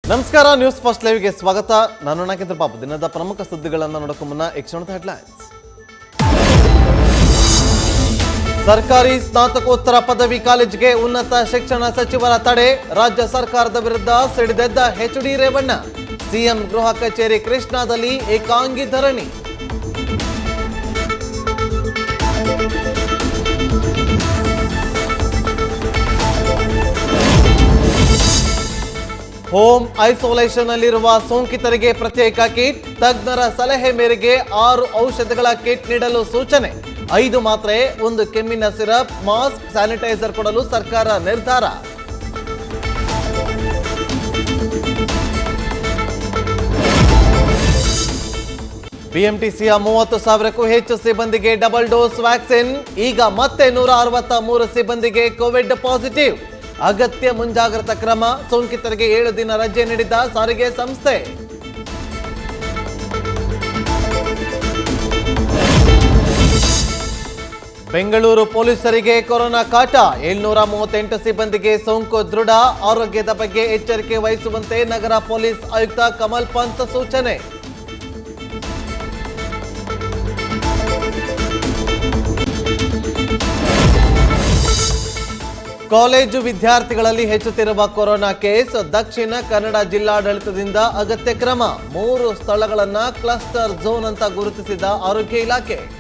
ನಮಸ್ಕಾರ news first ಲೈವ್ಗೆ ಸ್ವಾಗತ. ನಾನು ನಾಗೇಂದ್ರ ಬಾಬು. ದಿನದ ಪ್ರಮುಖ ಸುದ್ದಿಗಳನ್ನು ನೋಡೋಕೆ ಮುನ್ನ ಈ ಕ್ಷಣದ ಹೆಡ್ಲೈನ್ಸ್. ಸರ್ಕಾರಿ ಸ್ನಾತಕೋತ್ತರ ಪದವಿ ಕಾಲೇಜಿಗೆ ಉನ್ನತ ಶಿಕ್ಷಣ ಸಚಿವರ ತಡೆ. ರಾಜ್ಯ ಸರ್ಕಾರದ ವಿರುದ್ಧ ಸಿಡಿದೆದ್ದ ಎಚ್.ಡಿ. ರೇವಣ್ಣ. ಸಿಎಂ ಗೃಹ ಕಚೇರಿ ಕೃಷ್ಣಾದಲ್ಲಿ ಏಕಾಂಗಿ ಧರಣಿ. ಹೋಮ್ ಐಸೋಲೇಷನ್ ಅಲ್ಲಿರುವ ಸೋಂಕಿತರಿಗೆ ಪ್ರತ್ಯೇಕ ಕಿಟ್. ತಜ್ಞರ ಸಲಹೆ ಮೇರೆಗೆ 6 ಔಷಧಗಳ ಕಿಟ್ ನೀಡಲು ಸೂಚನೆ. 5 ಮಾತ್ರೆ, 1 ಕೆಮ್ಮಿನ ಸಿರಪ್, ಮಾಸ್ಕ್, ಸ್ಯಾನಿಟೈಸರ್ ಕೊಡಲು ಸರ್ಕಾರ ನಿರ್ಧಾರ. ಬಿಎಂಟಿಸಿಯ 30,000ಕ್ಕೂ ಹೆಚ್ಚು ಸಿಬ್ಬಂದಿಗೆ ಡಬಲ್ ಡೋಸ್ ವ್ಯಾಕ್ಸಿನ್. ಈಗ ಮತ್ತೆ 163 ಸಿಬ್ಬಂದಿಗೆ ಕೋವಿಡ್ ಪಾಸಿಟಿವ್. ಅಗತ್ಯ ಮುಂಜಾಗ್ರತಾ ಕ್ರಮ. ಸೋಂಕಿತರಿಗೆ 7 ದಿನ ರಜೆ ನೀಡಿದ ಸಾರಿಗೆ ಸಂಸ್ಥೆ. ಬೆಂಗಳೂರು ಪೊಲೀಸರಿಗೆ ಕೊರೋನಾ ಕಾಟ. 738 ಸಿಬ್ಬಂದಿಗೆ ಸೋಂಕು ದೃಢ. ಆರೋಗ್ಯದ ಬಗ್ಗೆ ಎಚ್ಚರಿಕೆ ವಹಿಸುವಂತೆ ನಗರ ಪೊಲೀಸ್ ಆಯುಕ್ತ ಕಮಲ್ ಪಂತ್ ಸೂಚನೆ. ಕಾಲೇಜು ವಿದ್ಯಾರ್ಥಿಗಳಲ್ಲಿ ಹೆಚ್ಚುತ್ತಿರುವ ಕೊರೋನಾ ಕೇಸ್. ದಕ್ಷಿಣ ಕನ್ನಡ ಜಿಲ್ಲಾಡಳಿತದಿಂದ ಅಗತ್ಯ ಕ್ರಮ. 3 ಸ್ಥಳಗಳನ್ನು ಕ್ಲಸ್ಟರ್ ಝೋನ್ ಅಂತ ಗುರುತಿಸಿದ ಆರೋಗ್ಯ ಇಲಾಖೆ.